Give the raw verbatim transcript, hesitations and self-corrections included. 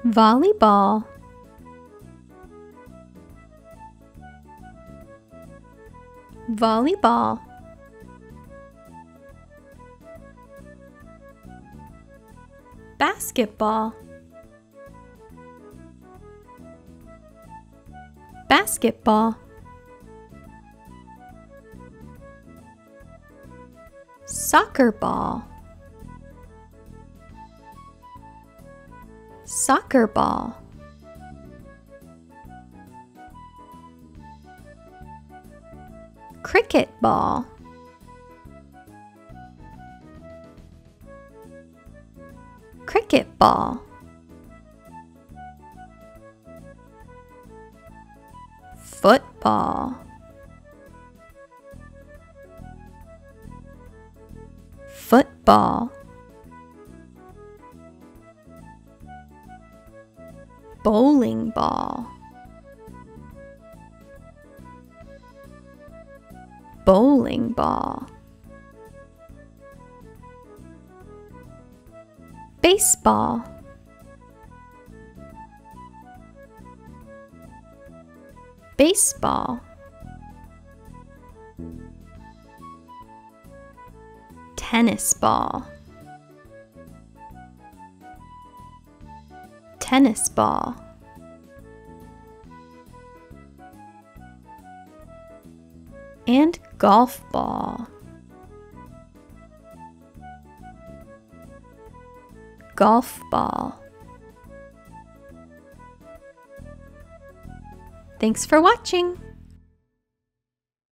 volleyball, volleyball, basketball, basketball, soccer ball, soccer ball, cricket ball, cricket ball, football, football, bowling ball, bowling ball, baseball, baseball, tennis ball, tennis ball, and golf ball, golf ball. Thanks for watching!